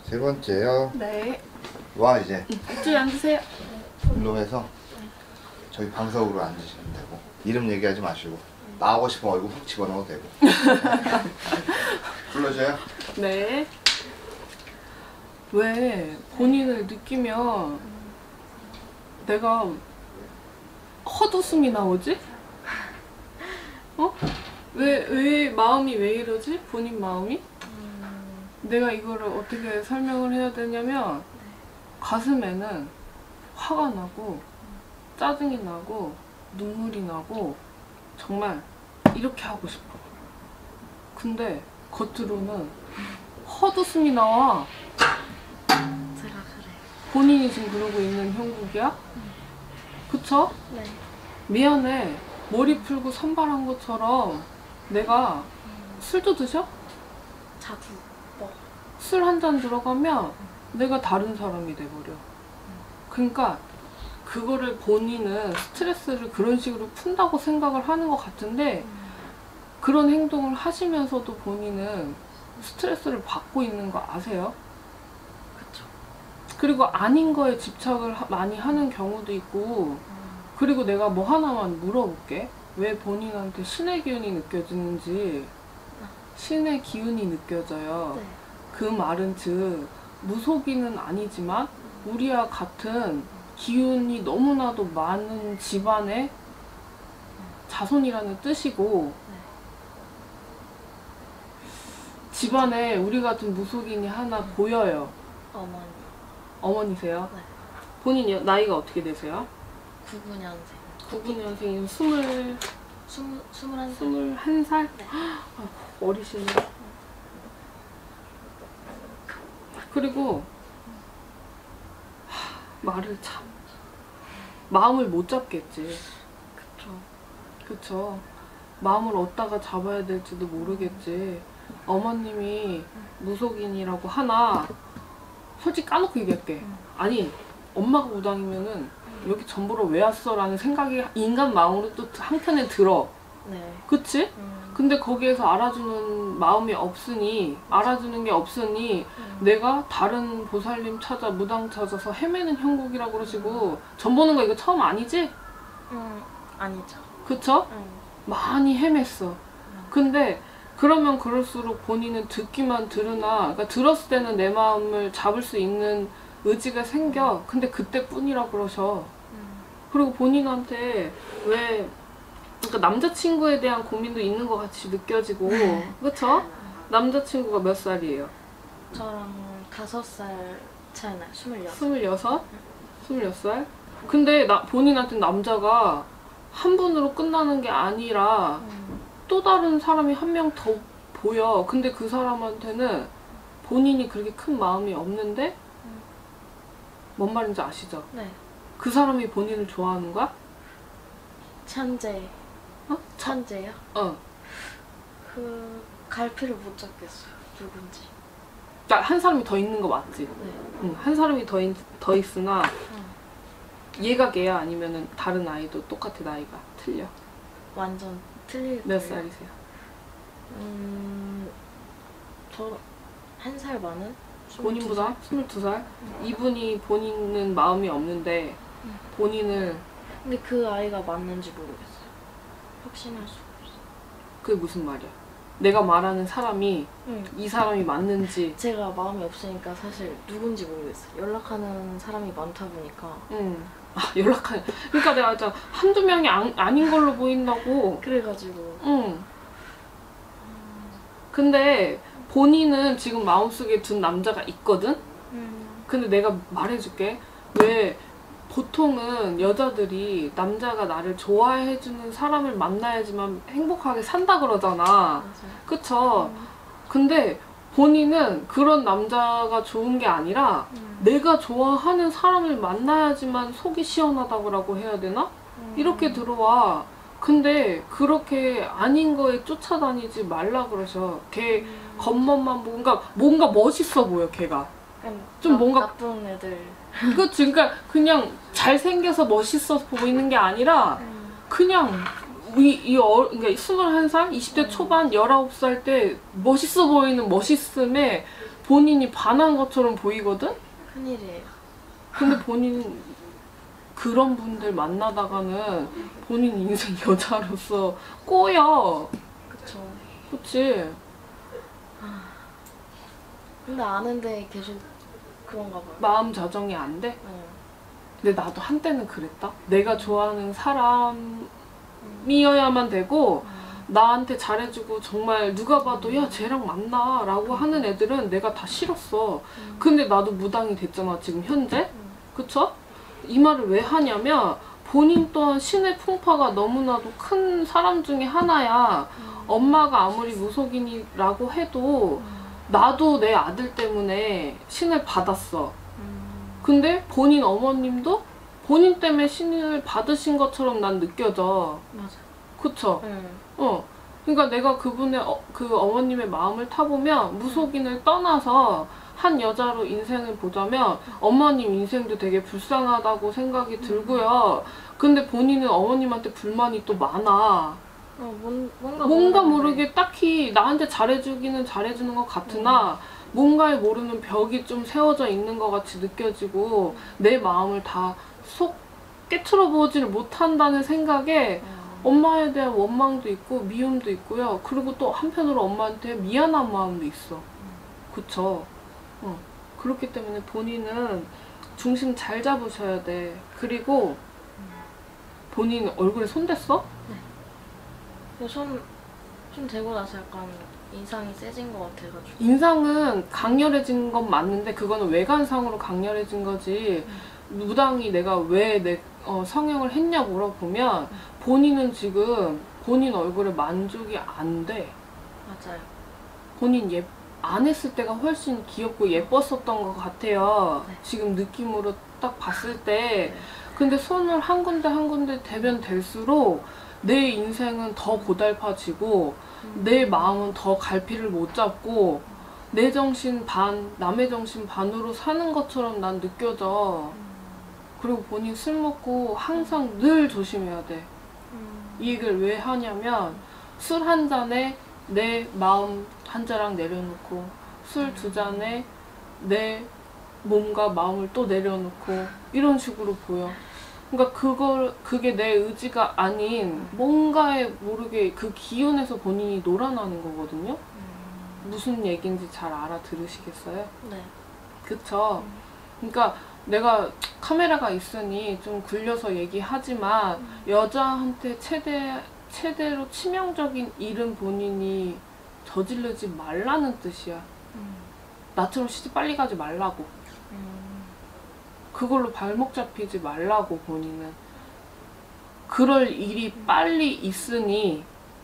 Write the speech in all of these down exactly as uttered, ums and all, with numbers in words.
세 번째요. 네. 와 이제 이쪽에 앉으세요. 일로 해서 저기 방석으로 앉으시면 되고 이름 얘기하지 마시고 나오고 싶으면 얼굴 훅 집어넣어도 되고 불러줘요. 네. 왜 본인을 느끼면 내가 헛웃음이 나오지? 어? 왜, 왜 마음이 왜 이러지? 본인 마음이? 내가 이거를 어떻게 설명을 해야 되냐면 가슴에는 화가 나고 짜증이 나고 눈물이 나고 정말 이렇게 하고 싶어. 근데 겉으로는 헛웃음이 나와. 제가 그래. 본인이 지금 그러고 있는 형국이야? 그쵸? 네. 미안해. 머리 풀고 산발한 것처럼 내가 술도 드셔? 자주 먹어. 술 한 잔 들어가면 내가 다른 사람이 돼버려. 그러니까 그거를 본인은 스트레스를 그런 식으로 푼다고 생각을 하는 것 같은데 그런 행동을 하시면서도 본인은 스트레스를 받고 있는 거 아세요? 그쵸. 그리고 아닌 거에 집착을 하, 많이 하는 경우도 있고 그리고 내가 뭐 하나만 물어볼게. 왜 본인한테 신의 기운이 느껴지는지. 신의 기운이 느껴져요. 네. 그 말은 즉 무속인은 아니지만 우리와 같은 기운이 너무나도 많은 집안의 자손이라는 뜻이고 네. 집안에 우리 같은 무속인이 하나 보여요. 어머니. 어머니세요? 네. 본인 나이가 어떻게 되세요? 구구 년생. 구구 년생이면 스물, 스무, 스물한 살. 스물한 살? 네. 아이고, 어리시네. 그리고 하, 말을 참 마음을 못 잡겠지. 그쵸. 그쵸. 마음을 어디다가 잡아야 될지도 모르겠지. 어머님이 무속인이라고 하나 솔직히 까놓고 얘기할게. 아니 엄마가 무당이면은 여기 전보로 왜 왔어? 라는 생각이 인간 마음으로 또 한편에 들어. 네. 그치? 음. 근데 거기에서 알아주는 마음이 없으니 알아주는 게 없으니 음. 내가 다른 보살님 찾아 무당 찾아서 헤매는 형국이라고 그러시고 전 보는 거 이거 처음 아니지? 음. 아니죠. 그쵸? 음. 많이 헤맸어. 근데 그러면 그럴수록 본인은 듣기만 들으나 그러니까 들었을 때는 내 마음을 잡을 수 있는 의지가 생겨. 근데 그때뿐이라 그러셔. 음. 그리고 본인한테 왜 그러니까 남자친구에 대한 고민도 있는 것 같이 느껴지고 그쵸? 남자친구가 몇 살이에요? 저랑 다섯 살 차이 나요. 스물여섯. 스물여섯? 스물여섯 살? 근데 나, 본인한테 남자가 한 분으로 끝나는 게 아니라 음. 또 다른 사람이 한 명 더 보여. 근데 그 사람한테는 본인이 그렇게 큰 마음이 없는데 음. 뭔 말인지 아시죠? 네. 그 사람이 본인을 좋아하는 거야? 천재. 어? 천재요? 어. 그 갈피를 못 잡겠어요. 누군지. 그러니까 한 사람이 더 있는 거 맞지? 네. 응, 한 사람이 더, 있, 더 있으나 응. 얘가 걔야 아니면은 다른 아이도 똑같아 나이가 틀려? 완전 틀릴 몇 거예요. 살이세요? 음, 저 한 살 많은? 본인보다? 스물두 살? 이분이 본인은 마음이 없는데 응. 본인을 근데 그 아이가 맞는지 모르겠어요. 확신할 수 없어요. 그게 무슨 말이야? 내가 말하는 사람이 응. 이 사람이 맞는지 제가 마음이 없으니까 사실 누군지 모르겠어요. 연락하는 사람이 많다 보니까. 응. 아 연락하는 그러니까 내가 진짜 한두 명이 안, 아닌 걸로 보인다고. 그래가지고. 응. 근데 본인은 지금 마음속에 둔 남자가 있거든? 음. 근데 내가 말해줄게. 왜 보통은 여자들이 남자가 나를 좋아해주는 사람을 만나야지만 행복하게 산다 그러잖아. 맞아요. 그쵸? 음. 근데 본인은 그런 남자가 좋은 게 아니라 음. 내가 좋아하는 사람을 만나야지만 속이 시원하다고 해야 되나? 음. 이렇게 들어와. 근데 그렇게 아닌 거에 쫓아다니지 말라 그러셔. 걔 음. 겉멋만 보고 그러니까 뭔가 멋있어 보여 걔가. 약간 좀 나, 뭔가- 나쁜 애들. 그치? 그러니까 그냥 잘생겨서 멋있어 보이는 게 아니라 음. 그냥 이, 이 어, 그러니까 스물한 살? 이십 대 음. 초반 열아홉 살 때 멋있어 보이는 멋있음에 본인이 반한 것처럼 보이거든? 큰일이에요. 근데 본인 그런 분들 만나다가는 본인 인생 여자로서 꼬여. 그쵸. 그치? 근데 아는데 계속 그런가 봐요. 마음 자정이 안 돼? 네. 근데 나도 한때는 그랬다. 내가 좋아하는 사람이어야만 되고 나한테 잘해주고 정말 누가 봐도 야 쟤랑 만나 라고 하는 애들은 내가 다 싫었어. 근데 나도 무당이 됐잖아 지금 현재. 그쵸? 이 말을 왜 하냐면 본인 또한 신의 풍파가 너무나도 큰 사람 중에 하나야. 엄마가 아무리 무속인이라고 해도 나도 내 아들 때문에 신을 받았어. 근데 본인 어머님도 본인 때문에 신을 받으신 것처럼 난 느껴져. 맞아. 그쵸? 네. 어. 그러니까 내가 그분의 어, 그 어머님의 마음을 타보면 무속인을 떠나서 한 여자로 인생을 보자면 어머님 인생도 되게 불쌍하다고 생각이 들고요. 근데 본인은 어머님한테 불만이 또 많아. 어, 뭔, 뭔가 뭔가 모르는데. 모르게 딱히 나한테 잘해주기는 잘해주는 것 같으나 뭔가에 모르는 벽이 좀 세워져 있는 것 같이 느껴지고 내 마음을 다 속 깨트려 보지를 못한다는 생각에 엄마에 대한 원망도 있고 미움도 있고요. 그리고 또 한편으로 엄마한테 미안한 마음도 있어. 그쵸? 어. 그렇기 때문에 본인은 중심 잘 잡으셔야 돼. 그리고 본인 얼굴에 손 댔어? 근데 손, 손 대고 나서 약간 인상이 세진 것 같아가지고. 인상은 강렬해진 건 맞는데 그거는 외관상으로 강렬해진 거지. 무당이 내가 왜 내 어, 성형을 했냐 물어보면 본인은 지금 본인 얼굴에 만족이 안 돼. 맞아요. 본인 예, 안 했을 때가 훨씬 귀엽고 예뻤었던 것 같아요. 네. 지금 느낌으로 딱 봤을 때. 네. 근데 손을 한 군데 한 군데 대면 될수록 내 인생은 더 고달파지고 음. 내 마음은 더 갈피를 못 잡고 내 정신 반, 남의 정신 반으로 사는 것처럼 난 느껴져. 그리고 본인 술 먹고 항상 늘 조심해야 돼. 음. 이 얘기를 왜 하냐면 술 한 잔에 내 마음 한 자락 내려놓고 술 두 잔에 내 몸과 마음을 또 내려놓고 이런 식으로 보여. 그러니까 그걸 그게 내 의지가 아닌 뭔가에 모르게 그 기운에서 본인이 놀아나는 거거든요. 무슨 얘기인지 잘 알아들으시겠어요? 네. 그쵸? 그러니까 내가 카메라가 있으니 좀 굴려서 얘기하지만 여자한테 최대, 최대로 치명적인 일은 본인이 저지르지 말라는 뜻이야. 음. 나처럼 시집 빨리 가지 말라고. 음. 그걸로 발목 잡히지 말라고 본인은. 그럴 일이 빨리 있으니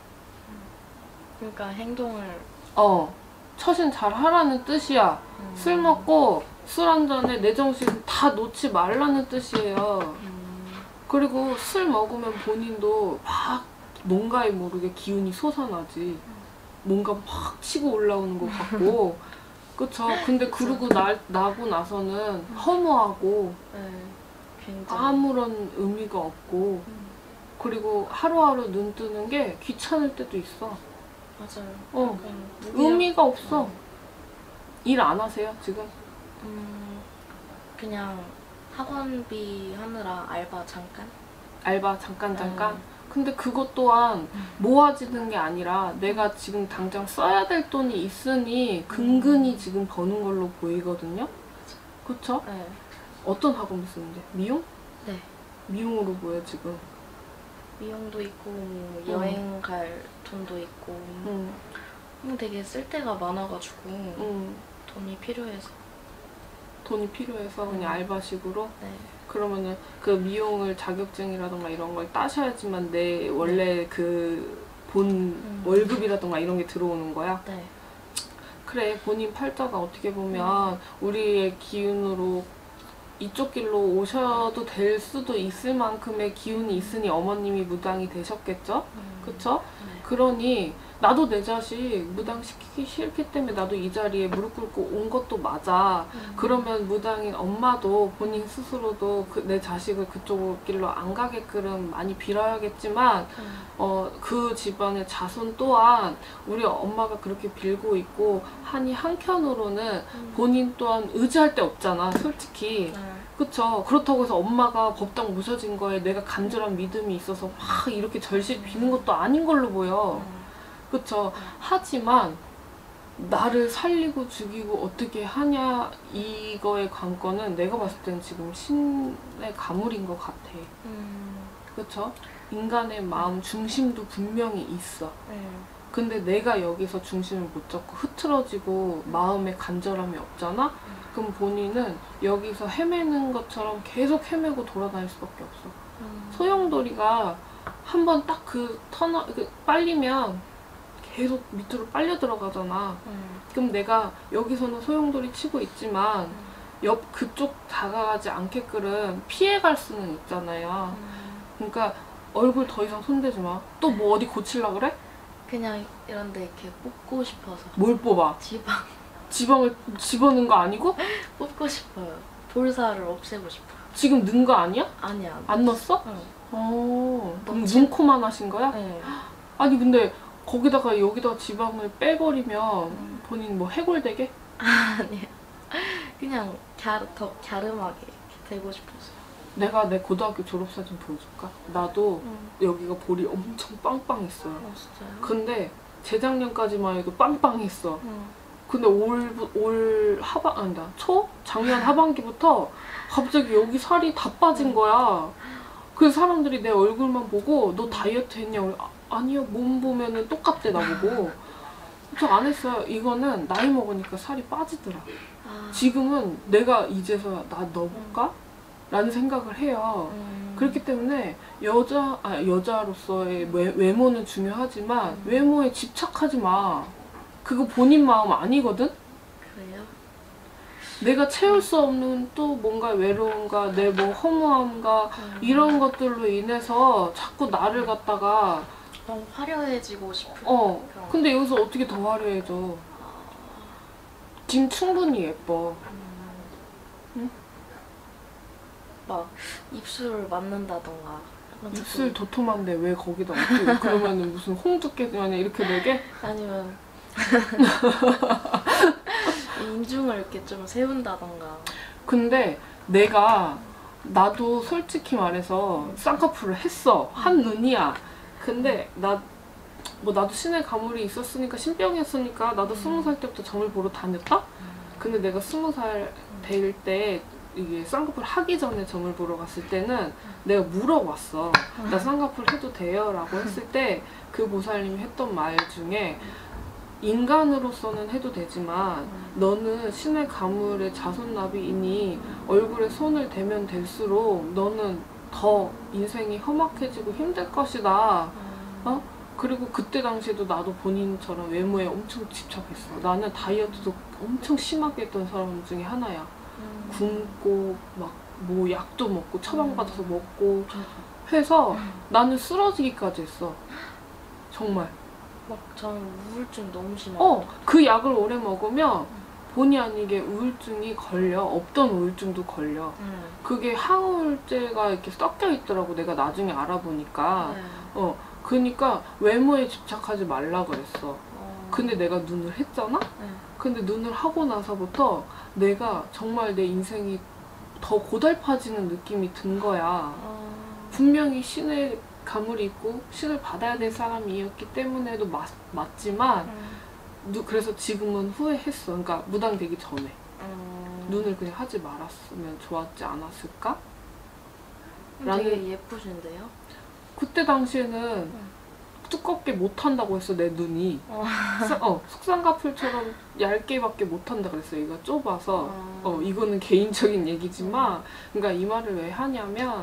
그러니까 행동을 어 처신 잘 하라는 뜻이야. 음. 술 먹고 술 한 잔에 내 정신 다 놓지 말라는 뜻이에요. 음. 그리고 술 먹으면 본인도 막 뭔가에 모르게 기운이 솟아나지. 뭔가 막 치고 올라오는 것 같고. 그쵸? 근데 그러고 나, 나고 나서는 허무하고 네. 굉장히 아무런 의미가 없고 음. 그리고 하루하루 눈 뜨는 게 귀찮을 때도 있어. 맞아요. 어. 약간 무기력- 의미가 없어. 어. 일 안 하세요 지금? 음, 그냥 학원비 하느라 알바 잠깐? 알바 잠깐 잠깐? 음. 근데 그것 또한 음. 모아지는 게 아니라 내가 지금 당장 써야 될 돈이 있으니 근근히 지금 버는 걸로 보이거든요? 그쵸? 네. 어떤 학원 쓰는데? 미용? 네. 미용으로 보여 지금. 미용도 있고 뭐 여행 갈 돈도 있고 응, 음, 되게 쓸 데가 많아가지고 응. 돈이 필요해서. 돈이 필요해서 그냥 음. 알바식으로? 네. 그러면은 그 미용을 자격증이라던가 이런 걸 따셔야지만 내 원래 그 본 월급이라던가 이런 게 들어오는 거야? 네. 그래, 본인 팔자가 어떻게 보면 우리의 기운으로 이쪽 길로 오셔도 될 수도 있을 만큼의 기운이 있으니 어머님이 무당이 되셨겠죠? 음. 그쵸? 네. 그러니 나도 내 자식 무당 시키기 싫기 때문에 나도 이 자리에 무릎 꿇고 온 것도 맞아. 음. 그러면 무당인 엄마도 본인 스스로도 그 내 자식을 그쪽 길로 안 가게끔 많이 빌어야겠지만 음. 어, 그 집안의 자손 또한 우리 엄마가 그렇게 빌고 있고 하니 한켠으로는 음. 본인 또한 의지할 데 없잖아 솔직히. 네. 그쵸. 그렇다고 해서 엄마가 법당 모셔진 거에 내가 간절한 믿음이 있어서 막 이렇게 절실히 비는 것도 아닌 걸로 보여. 음. 그쵸. 하지만 나를 살리고 죽이고 어떻게 하냐 이거의 관건은 내가 봤을 때는 지금 신의 가물인 것 같아. 음. 그쵸? 인간의 마음 중심도 분명히 있어. 네. 근데 내가 여기서 중심을 못 잡고 흐트러지고 마음에 간절함이 없잖아? 그럼 본인은 여기서 헤매는 것처럼 계속 헤매고 돌아다닐 수밖에 없어. 음. 소용돌이가 한번 딱 그 터널, 그 빨리면 계속 밑으로 빨려 들어가잖아. 음. 그럼 내가 여기서는 소용돌이 치고 있지만 옆 그쪽 다가가지 않게끔 피해갈 수는 있잖아요. 음. 그러니까 얼굴 더 이상 손대지 마. 또 뭐 어디 고칠라 그래? 그냥 이런데 이렇게 뽑고 싶어서 뭘 뽑아? 지방 지방을 집어넣은 거 아니고? 뽑고 싶어요. 볼살을 없애고 싶어요. 지금 넣은 거 아니야? 아니야. 안 넣었어? 응. 어, 그럼 넣지. 눈코만 하신 거야? 네. 아니 근데 거기다가 여기다가 지방을 빼버리면 음. 본인 뭐 해골되게? 아니야. 그냥 갸르, 더 갸름하게 이렇게 되고 싶어서. 내가 내 고등학교 졸업사진 보여줄까? 나도 응. 여기가 볼이 엄청 빵빵했어요. 어, 진짜요? 근데 재작년까지만 해도 빵빵했어. 응. 근데 올, 올 하반, 아니다, 초? 작년 하반기부터 갑자기 여기 살이 다 빠진 거야. 그래서 사람들이 내 얼굴만 보고 너 다이어트 했냐? 아, 아니요, 몸 보면은 똑같대, 나보고. 저 안 했어요. 이거는 나이 먹으니까 살이 빠지더라. 아. 지금은 내가 이제서야 나 넣어볼까? 라는 생각을 해요. 음. 그렇기 때문에 여자, 아, 여자로서의 외, 외모는 중요하지만 음. 외모에 집착하지 마. 그거 본인 마음 아니거든? 그래요? 내가 채울 수 없는 또 뭔가 외로움과 내 뭐 허무함과 음. 이런 것들로 인해서 자꾸 나를 갖다가 너무 화려해지고 싶은 어 그런. 근데 여기서 어떻게 더 화려해져. 지금 충분히 예뻐. 음. 막 입술을 맞는다던가. 약간 입술 자꾸 도톰한데 왜 거기다 어떻게 그러면은 무슨 홍두깨 그냥 이렇게 되게? 아니면 인중을 이렇게 좀 세운다던가. 근데 내가 나도 솔직히 말해서 쌍꺼풀을 했어. 한 눈이야. 근데 나 뭐 나도 신의 가물이 있었으니까 신병이었으니까 나도 스무 살 때부터 점을 보러 다녔다? 근데 내가 스무 살 될 때 이게 쌍꺼풀 하기 전에 점을 보러 갔을 때는 내가 물어봤어. 나 쌍꺼풀 해도 돼요? 라고 했을 때 그 보살님이 했던 말 중에 인간으로서는 해도 되지만 너는 신의 가물의 자손나비이니 얼굴에 손을 대면 될수록 너는 더 인생이 험악해지고 힘들 것이다. 어? 그리고 그때 당시에도 나도 본인처럼 외모에 엄청 집착했어. 나는 다이어트도 엄청 심하게 했던 사람 중에 하나야. 음. 굶고 막 뭐 약도 먹고 처방받아서 먹고 해서 나는 쓰러지기까지 했어. 정말. 막 저는 우울증 너무 심하고. 어, 그 약을 오래 먹으면 본의 아니게 우울증이 걸려. 없던 우울증도 걸려. 음. 그게 항우울제가 이렇게 섞여 있더라고. 내가 나중에 알아보니까. 네. 어, 그러니까 외모에 집착하지 말라 그랬어. 어. 근데 내가 눈을 했잖아? 네. 근데 눈을 하고 나서부터 내가 정말 내 인생이 더 고달파지는 느낌이 든 거야. 어. 분명히 신의 가물이 있고 신을 받아야 될 사람이었기 때문에도 맞, 맞지만 음. 누, 그래서 지금은 후회했어. 그러니까 무당 되기 전에 음. 눈을 그냥 하지 말았으면 좋았지 않았을까? 음, 되게 예쁘신데요? 그때 당시에는 두껍게 못한다고 했어. 내 눈이 어. 스- 어, 숙쌍꺼풀처럼 얇게밖에 못한다 그랬어. 얘가 좁아서 어. 어, 이거는 개인적인 얘기지만 그러니까 이 말을 왜 하냐면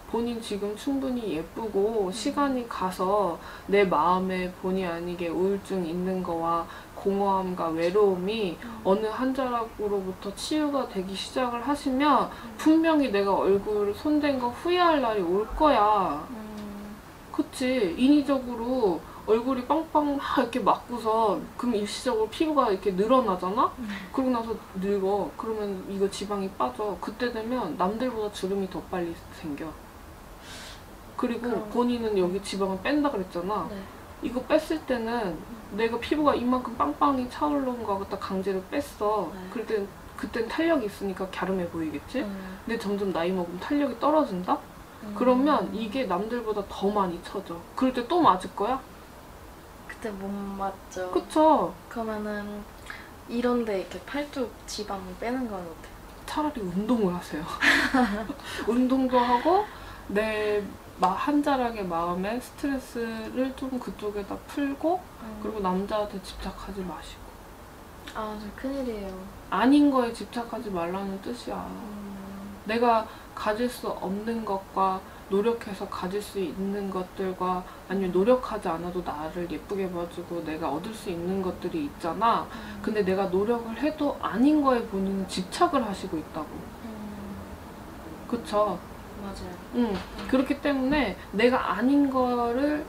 본인 지금 충분히 예쁘고 시간이 가서 내 마음에 본의 아니게 우울증 있는 거와 공허함과 외로움이 어느 한 자락으로부터 치유가 되기 시작을 하시면 분명히 내가 얼굴 손댄 거 후회할 날이 올 거야. 음, 그치? 인위적으로 얼굴이 빵빵 막 이렇게 맞고서 그럼 일시적으로 피부가 이렇게 늘어나잖아? 음. 그러고 나서 늙어. 그러면 이거 지방이 빠져. 그때 되면 남들보다 주름이 더 빨리 생겨. 그리고 그럼. 본인은 여기 지방을 뺀다 그랬잖아. 네. 이거 뺐을 때는 내가 피부가 이만큼 빵빵히 차올라온 거 갖다 강제로 뺐어. 네. 그럴 땐 그땐 탄력이 있으니까 갸름해 보이겠지? 음, 근데 점점 나이 먹으면 탄력이 떨어진다? 음. 그러면 이게 남들보다 더 많이 쳐져. 그럴 때 또 맞을 거야? 그때 못 맞죠. 그쵸? 그러면은 이런데 이렇게 팔뚝 지방 빼는 건 어때? 차라리 운동을 하세요. 운동도 하고 내 한 자락의 마음에 스트레스를 좀 그쪽에다 풀고 음. 그리고 남자한테 집착하지 마시고 아, 저 큰일이에요. 아닌 거에 집착하지 말라는 뜻이야. 음, 내가 가질 수 없는 것과 노력해서 가질 수 있는 것들과 아니면 노력하지 않아도 나를 예쁘게 봐주고 내가 얻을 수 있는 것들이 있잖아. 음. 근데 내가 노력을 해도 아닌 거에 본인은 집착을 하시고 있다고. 음, 그쵸? 맞아요. 응. 그렇기 때문에 내가 아닌 거를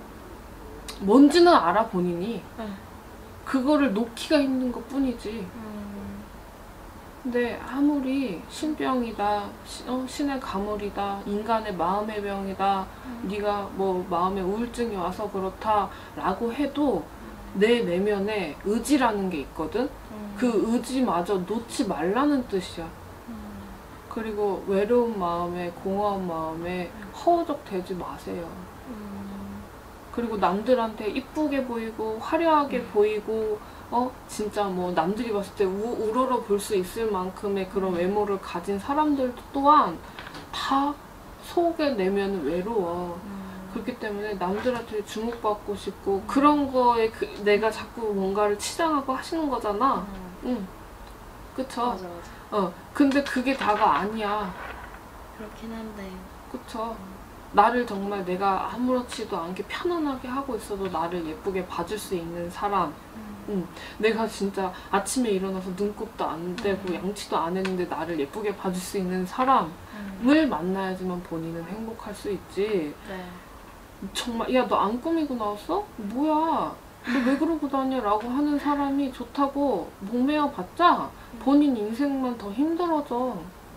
뭔지는 알아 본인이. 네. 그거를 놓기가 힘든 것 뿐이지. 음, 근데 아무리 신병이다, 시, 어, 신의 가물이다, 인간의 마음의 병이다, 음. 네가 뭐 마음에 우울증이 와서 그렇다라고 해도 내 내면에 의지라는 게 있거든. 음. 그 의지마저 놓지 말라는 뜻이야. 음, 그리고 외로운 마음에 공허한 마음에 허우적 되지 마세요. 음, 그리고 남들한테 이쁘게 보이고 화려하게 음. 보이고 어 진짜 뭐 남들이 봤을 때 우, 우러러 볼 수 있을 만큼의 그런 음. 외모를 가진 사람들 또한 다 속에 내면은 외로워. 음. 그렇기 때문에 남들한테 주목받고 싶고 그런 거에 그, 내가 자꾸 뭔가를 치장하고 하시는 거잖아. 음, 응. 그쵸? 맞아, 맞아. 어. 근데 그게 다가 아니야. 그렇긴 한데. 그쵸? 나를 정말 내가 아무렇지도 않게 편안하게 하고 있어도 나를 예쁘게 봐줄 수 있는 사람. 음, 응. 내가 진짜 아침에 일어나서 눈곱도 안 떼고 음. 양치도 안 했는데 나를 예쁘게 봐줄 수 있는 사람을 음. 만나야지만 본인은 행복할 수 있지. 네. 정말 야 너 안 꾸미고 나왔어? 뭐야 너 왜 그러고 다녀? 라고 하는 사람이 좋다고 목매어 봤자 본인 인생만 더 힘들어져.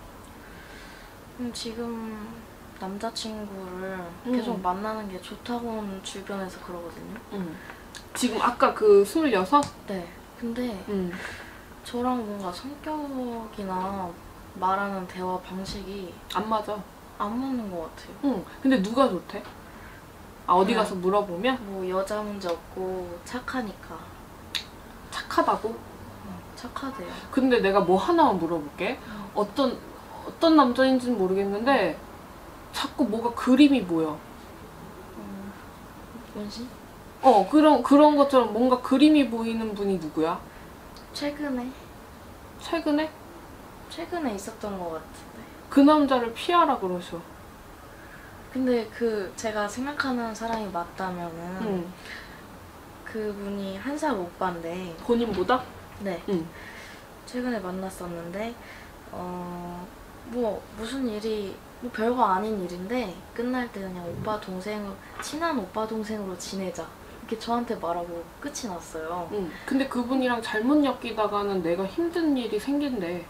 음, 지금 남자친구를 음. 계속 만나는 게 좋다고는 주변에서 그러거든요. 응. 지금 아까 그 스물여섯? 네. 근데 응. 저랑 뭔가 성격이나 말하는 대화 방식이 안 맞아. 안 맞는 것 같아요. 응. 근데 누가 좋대? 아 어디 그냥 가서 물어보면 뭐 여자 문제 없고 착하니까. 착하다고? 음, 착하대요. 근데 내가 뭐 하나만 물어볼게. 어떤 어떤 남자인지는 모르겠는데 자꾸 뭐가 그림이 보여. 음, 원신? 어 그런 그런 것처럼 뭔가 그림이 보이는 분이 누구야? 최근에? 최근에? 최근에 있었던 것 같은데. 그 남자를 피하라 그러셔. 근데 그 제가 생각하는 사람이 맞다면은 응. 그분이 한 살 오빠인데 본인보다? 네. 응. 최근에 만났었는데 어 뭐 무슨 일이 뭐 별거 아닌 일인데 끝날 때 그냥 오빠 동생 친한 오빠 동생으로 지내자 이렇게 저한테 말하고 끝이 났어요. 응. 근데 그분이랑 잘못 엮이다가는 내가 힘든 일이 생긴대.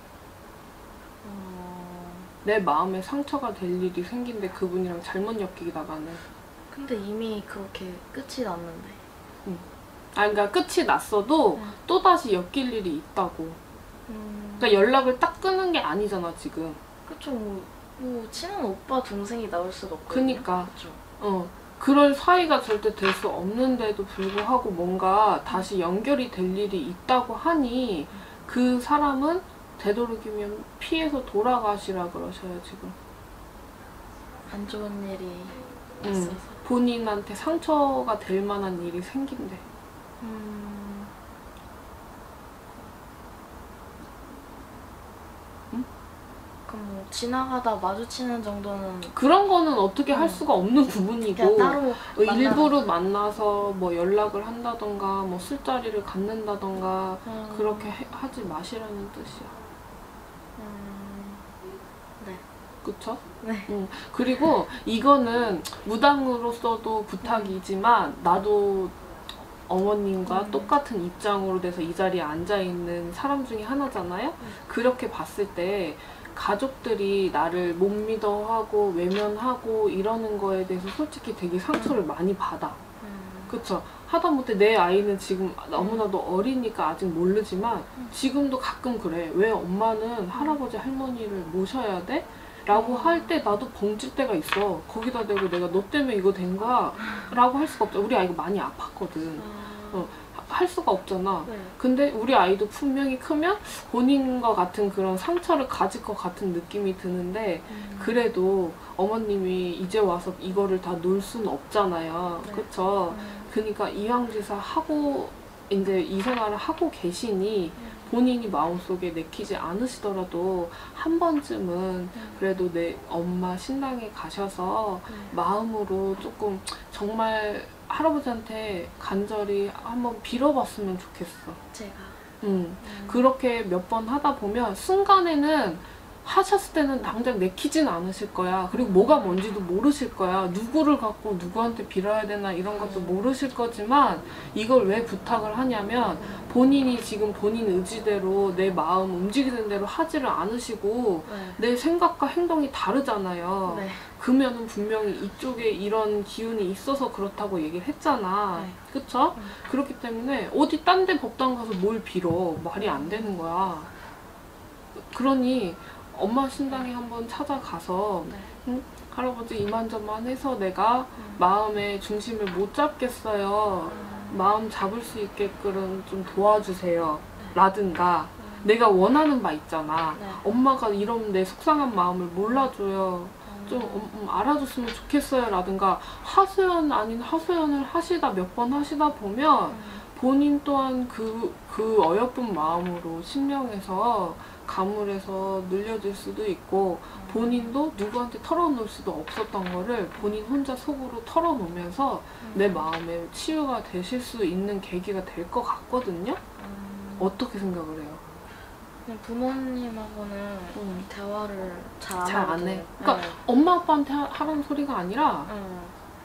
어 내 마음에 상처가 될 일이 생긴대 그분이랑 잘못 엮이다가는. 근데 이미 그렇게 끝이 났는데. 아 그러니까 끝이 났어도 응. 또다시 엮일 일이 있다고. 음, 그러니까 연락을 딱 끊은 게 아니잖아 지금. 그쵸. 뭐, 뭐 친한 오빠 동생이 나올 수도 없고. 그니까. 그쵸. 어. 그럴 사이가 절대 될 수 없는데도 불구하고 뭔가 다시 연결이 될 일이 있다고 하니 그 사람은 되도록이면 피해서 돌아가시라 그러셔요 지금. 안 좋은 일이 응. 있어서. 본인한테 상처가 될 만한 일이 생긴대. 음. 응? 그럼 뭐 뭐 지나가다 마주치는 정도는 그런 거는 어떻게 할 음. 수가 없는 부분이고 그냥 따로 어, 일부러 만나서 뭐 연락을 한다던가 뭐 술자리를 갖는다던가 음. 그렇게 해, 하지 마시라는 뜻이야. 음, 네. 그쵸? 네. 응. 그리고 이거는 무당으로서도 부탁이지만 나도 어머님과 음. 똑같은 입장으로 돼서 이 자리에 앉아있는 사람 중에 하나잖아요? 음. 그렇게 봤을 때 가족들이 나를 못 믿어하고 외면하고 이러는 거에 대해서 솔직히 되게 상처를 많이 받아. 음. 그쵸? 하다못해 내 아이는 지금 너무나도 어리니까 아직 모르지만 음. 지금도 가끔 그래. 왜 엄마는 할아버지 할머니를 모셔야 돼? 라고 할 때 나도 벙찔 때가 있어. 거기다 대고 내가 너 때문에 이거 된 거야? 라고 할 수가 없죠. 우리 아이가 많이 아팠거든. 아, 어, 할 수가 없잖아. 네. 근데 우리 아이도 분명히 크면 본인과 같은 그런 상처를 가질 것 같은 느낌이 드는데 음. 그래도 어머님이 이제 와서 이거를 다 놓을 수는 없잖아요. 네. 그쵸? 음. 그러니까 이왕지사 하고 이제 이 생활을 하고 계시니 본인이 마음속에 내키지 않으시더라도 한 번쯤은 그래도 내 엄마 신당에 가셔서 음. 마음으로 조금 정말 할아버지한테 간절히 한번 빌어봤으면 좋겠어. 제가 응. 음. 그렇게 몇 번 하다 보면 순간에는 하셨을 때는 당장 내키진 않으실 거야. 그리고 뭐가 뭔지도 모르실 거야. 누구를 갖고 누구한테 빌어야 되나 이런 것도 모르실 거지만 이걸 왜 부탁을 하냐면 본인이 지금 본인 의지대로 내 마음 움직이는 대로 하지를 않으시고 네. 내 생각과 행동이 다르잖아요. 네. 그러면은 분명히 이쪽에 이런 기운이 있어서 그렇다고 얘기를 했잖아. 네. 그쵸? 음. 그렇기 때문에 어디 딴 데 법당 가서 뭘 빌어. 말이 안 되는 거야. 그러니 엄마 신당에 한번 찾아가서 네. 응? 할아버지 이만저만 해서 내가 음. 마음의 중심을 못 잡겠어요. 음. 마음 잡을 수 있게끔 좀 도와주세요. 네. 라든가 음. 내가 원하는 바 있잖아. 네. 엄마가 이런 내 속상한 마음을 몰라줘요. 음. 좀 음, 음, 알아줬으면 좋겠어요. 라든가 하소연 아닌 하소연을 하시다 몇 번 하시다 보면 음. 본인 또한 그, 그 어여쁜 마음으로 신령해서 가물해서 늘려질 수도 있고 본인도 누구한테 털어놓을 수도 없었던 거를 본인 혼자 속으로 털어놓으면서 내 마음에 치유가 되실 수 있는 계기가 될 것 같거든요? 음. 어떻게 생각을 해요? 그냥 부모님하고는 음. 대화를 잘 안 잘 안 하거든요. 해. 그러니까 네. 엄마 아빠한테 하- 하라는 소리가 아니라 음.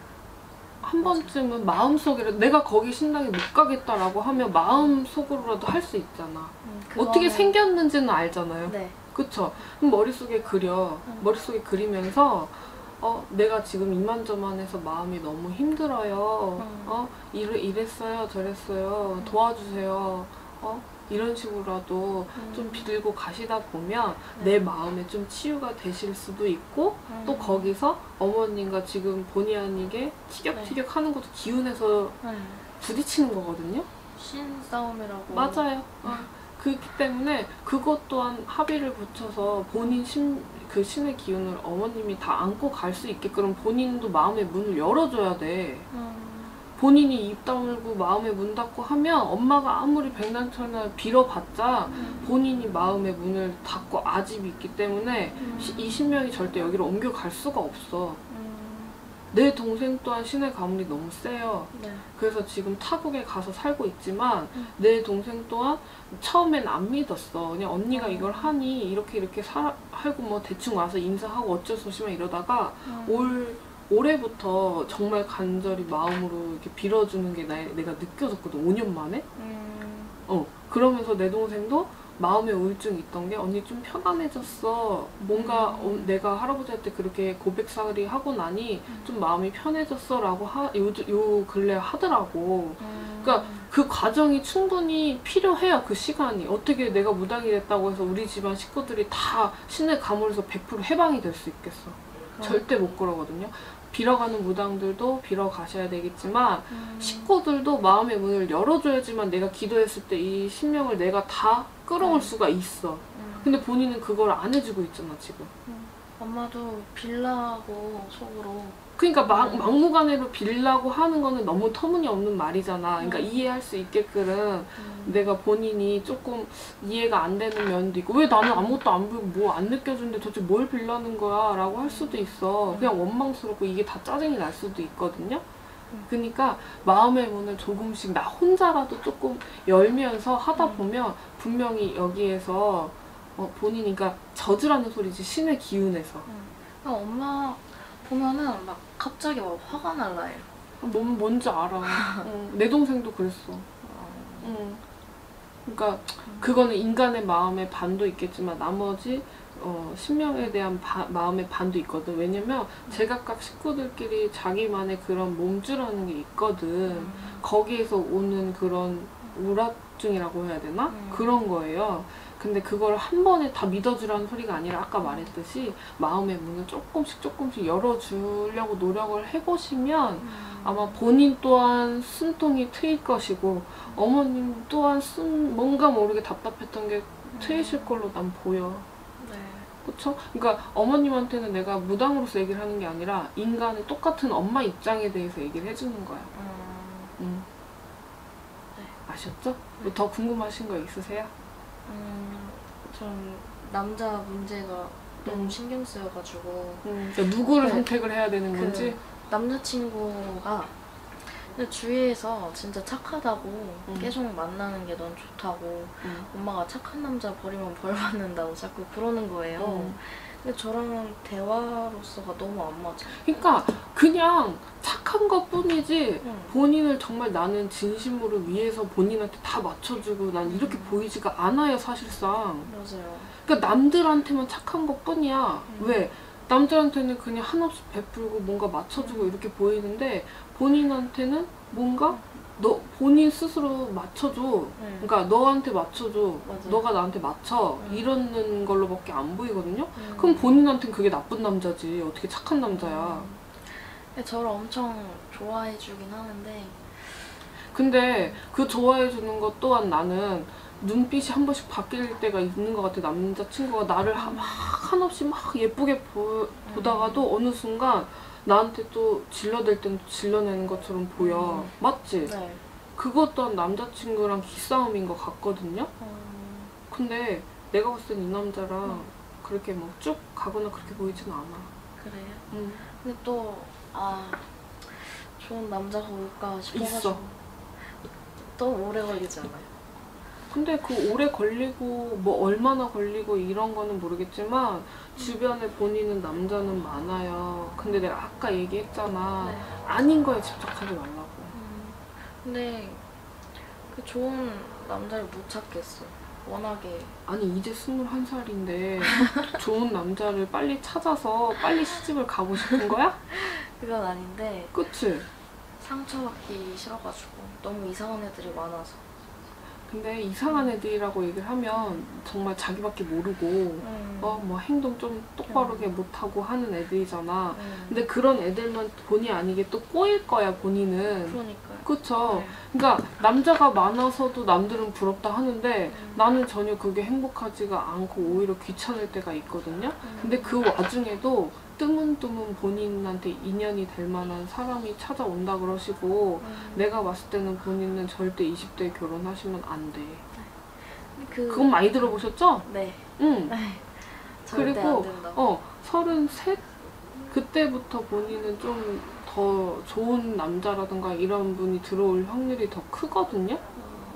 한 번쯤은 마음속에 내가 거기 신당에 못 가겠다라고 하면 마음속으로라도 할 수 있잖아. 음, 어떻게 그거는- 생겼는지는 알잖아요. 네. 그쵸? 그럼 머릿속에 그려. 음. 머릿속에 그리면서 어, 내가 지금 이만저만해서 마음이 너무 힘들어요. 음. 어, 이래, 이랬어요, 저랬어요. 도와주세요. 어, 이런 식으로라도 음. 좀 빌고 가시다 보면 네. 내 마음에 좀 치유가 되실 수도 있고 음. 또 거기서 어머님과 지금 본의 아니게 티격태격 하는 것도 기운에서 네. 부딪히는 거거든요. 신싸움이라고. 맞아요. 어. 그렇기 때문에 그것 또한 합의를 붙여서 본인 신, 그 신의 기운을 어머님이 다 안고 갈 수 있게끔 본인도 마음의 문을 열어줘야 돼. 음. 본인이 입 다물고 마음의 문 닫고 하면 엄마가 아무리 백난천을 빌어봤자 음. 본인이 마음의 문을 닫고 아집이 있기 때문에 음. 시- 이 신명이 절대 여기로 옮겨갈 수가 없어. 음. 내 동생 또한 신의 가문이 너무 세요. 네. 그래서 지금 타국에 가서 살고 있지만 음. 내 동생 또한 처음엔 안 믿었어. 그냥 언니가 어. 이걸 하니 이렇게 이렇게 살 하고 뭐 대충 와서 인사하고 어쩔 수 없이 막 이러다가 음. 올 올해부터 정말 간절히 마음으로 이렇게 빌어주는 게 나, 내가 느껴졌거든. 오 년 만에. 음. 어 그러면서 내 동생도 마음에 우울증이 있던 게 언니 좀 편안해졌어. 뭔가 음. 어, 내가 할아버지한테 그렇게 고백사리 하고 나니 음. 좀 마음이 편해졌어라고 하, 요, 요 근래 하더라고. 음. 그러니까 그 과정이 충분히 필요해요. 그 시간이. 어떻게 내가 무당이 됐다고 해서 우리 집안 식구들이 다 신의 가물에서 백 퍼센트 해방이 될 수 있겠어. 어. 절대 못 그러거든요. 빌어가는 무당들도 빌어 가셔야 되겠지만 음. 식구들도 마음의 문을 열어줘야지만 내가 기도했을 때 이 신명을 내가 다 끌어올 음. 수가 있어. 음. 근데 본인은 그걸 안 해주고 있잖아 지금. 음. 엄마도 빌라고 속으로. 그러니까 막, 음. 막무가내로 빌라고 하는 거는 너무 터무니없는 말이잖아. 그러니까 음. 이해할 수 있게끔 음. 내가 본인이 조금 이해가 안 되는 면도 있고 왜 나는 아무것도 안 보이고 뭐 안 느껴주는데 도대체 뭘 빌라는 거야 라고 할 수도 있어. 그냥 원망스럽고 이게 다 짜증이 날 수도 있거든요. 음. 그러니까 마음의 문을 조금씩 나 혼자라도 조금 열면서 하다 음. 보면 분명히 여기에서 어, 본인이 그러니까 저주라는 소리지 신의 기운에서 그러니까 엄마 보면은 막 갑자기 막 화가 날라요. 뭔, 뭔지 알아. 응, 내 동생도 그랬어. 어. 응. 그러니까 그거는 인간의 마음의 반도 있겠지만 나머지 어, 신명에 대한 바, 마음의 반도 있거든. 왜냐면 제각각 식구들끼리 자기만의 그런 몸주라는 게 있거든. 음. 거기에서 오는 그런 우울증이라고 해야 되나? 음. 그런 거예요. 근데 그걸 한 번에 다 믿어주라는 소리가 아니라 아까 말했듯이 마음의 문을 조금씩 조금씩 열어주려고 노력을 해보시면 음. 아마 본인 또한 숨통이 트일 것이고 어머님 또한 숨, 뭔가 모르게 답답했던 게 트이실 걸로 난 보여. 네. 그쵸? 그러니까 어머님한테는 내가 무당으로서 얘기를 하는 게 아니라 인간의 똑같은 엄마 입장에 대해서 얘기를 해주는 거야. 음. 음. 네. 아셨죠? 뭐 더 궁금하신 거 있으세요? 음, 전 남자 문제가 너무 음. 신경 쓰여가지고 음, 그러니까 누구를 네. 선택을 해야 되는 그 건지? 남자친구가 근데 주위에서 진짜 착하다고 음. 계속 만나는 게 넌 좋다고 음. 엄마가 착한 남자 버리면 벌 받는다고 자꾸 그러는 거예요. 음. 근데 저랑 대화로서가 너무 안 맞아. 그러니까 그냥 착한 것 뿐이지 응. 본인을 정말 나는 진심으로 위해서 본인한테 다 맞춰주고 난 이렇게 음. 보이지가 않아요 사실상. 맞아요. 그러니까 남들한테만 착한 것 뿐이야. 음. 왜? 남들한테는 그냥 한없이 베풀고 뭔가 맞춰주고 이렇게 보이는데 본인한테는 뭔가 너 본인 스스로 맞춰줘. 응. 그러니까 너한테 맞춰줘. 맞아. 너가 나한테 맞춰. 음. 이러는 걸로밖에 안 보이거든요. 음. 그럼 본인한테는 그게 나쁜 남자지. 어떻게 착한 남자야. 음. 근데 저를 엄청 좋아해주긴 하는데 근데 그 좋아해주는 것 또한 나는 눈빛이 한 번씩 바뀔 때가 있는 것 같아. 남자친구가 나를 하- 막 한없이 막 예쁘게 보, 보다가도 어느 순간 나한테 또 질러댈 땐 질러내는 것처럼 보여. 음. 맞지? 네. 그것 또한 남자친구랑 기싸움인 것 같거든요. 음. 근데 내가 봤을 땐 이 남자랑 음. 그렇게 뭐 쭉 가거나 그렇게 보이진 않아. 그래요? 응. 근데 또 아 좋은 남자가 올까 싶어가지고 있어. 너무 오래 걸리지 않아요? 근데 그 오래 걸리고 뭐 얼마나 걸리고 이런 거는 모르겠지만 주변에 본인은 남자는 많아요. 근데 내가 아까 얘기했잖아. 네. 아닌 거에 집착하지 말라고. 음. 근데 그 좋은 남자를 못 찾겠어. 워낙에 아니 이제 스물한 살인데 좋은 남자를 빨리 찾아서 빨리 시집을 가고 싶은 거야? 그건 아닌데 그치? 상처받기 싫어가지고 너무 이상한 애들이 많아서. 근데 이상한 애들이라고 얘기를 하면 정말 자기밖에 모르고 음. 어 뭐 행동 좀 똑바르게 못하고 하는 애들이잖아. 음. 근데 그런 애들만 본의 아니게 또 꼬일 거야 본인은. 그러니까요. 그쵸? 네. 그러니까 남자가 많아서도 남들은 부럽다 하는데 음. 나는 전혀 그게 행복하지가 않고 오히려 귀찮을 때가 있거든요. 음. 근데 그 와중에도 뜨문뜨문 본인한테 인연이 될 만한 사람이 찾아온다 그러시고 음. 내가 봤을 때는 본인은 절대 이십 대에 결혼하시면 안 돼. 그 그건 많이 들어보셨죠? 네. 응. 네. 절대 그리고 안 된다. 어 서른셋 그때부터 본인은 좀 더 좋은 남자라든가 이런 분이 들어올 확률이 더 크거든요. 어,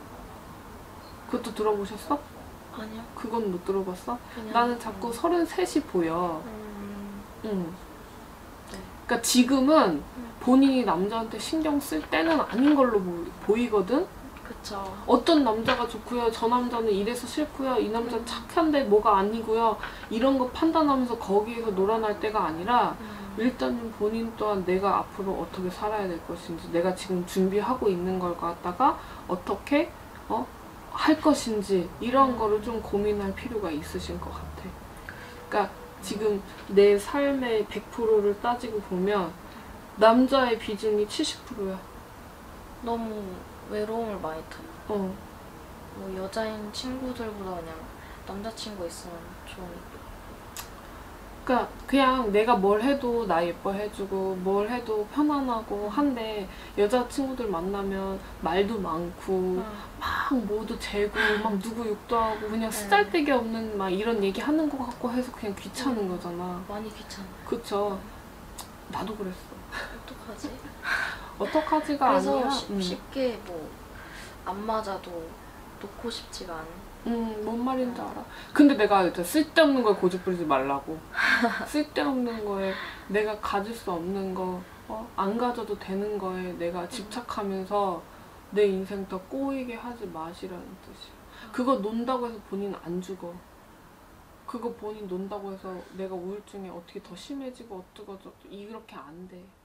그것도 들어보셨어? 아니요. 그건 못 들어봤어? 그냥 나는 자꾸 음. 서른셋이 보여. 음. 응. 네. 그러니까 지금은 음. 본인이 남자한테 신경 쓸 때는 아닌 걸로 보, 보이거든? 그쵸. 어떤 남자가 좋고요, 저 남자는 이래서 싫고요, 이 남자는 음. 착한데 뭐가 아니고요, 이런 거 판단하면서 거기에서 놀아날 때가 아니라 음. 일단은 본인 또한 내가 앞으로 어떻게 살아야 될 것인지, 내가 지금 준비하고 있는 걸 갖다가 어떻게 어? 할 것인지 이런 음. 거를 좀 고민할 필요가 있으신 것 같아. 그러니까 지금 내 삶의 백 퍼센트를 따지고 보면 남자의 비중이 칠십 퍼센트야. 너무 외로움을 많이 타요. 어. 뭐 여자인 친구들보다 그냥 남자친구 있으면 좋으니까. 그러니까 그냥 내가 뭘 해도 나 예뻐해주고 뭘 해도 편안하고 한데 여자친구들 만나면 말도 많고 응. 막 뭐도 재고 막 누구 욕도 하고 그냥 쓰잘데기 없는 막 이런 얘기 하는 것 같고 해서 그냥 귀찮은 거잖아. 많이 귀찮아. 그쵸? 나도 그랬어. 어떡하지? 어떡하지가 그래서 아니야. 쉽- 음. 쉽게 뭐 안 맞아도 놓고 싶지가 않아. 음, 뭔 말인지 알아. 근데 내가 이제 쓸데없는 거에 고집 부리지 말라고. 쓸데없는 거에 내가 가질 수 없는 거, 어? 안 가져도 되는 거에 내가 집착하면서 내 인생 더 꼬이게 하지 마시라는 뜻이야. 그거 논다고 해서 본인 안 죽어. 그거 본인 논다고 해서 내가 우울증이 어떻게 더 심해지고 어쩌고 저쩌고 이렇게 안 돼.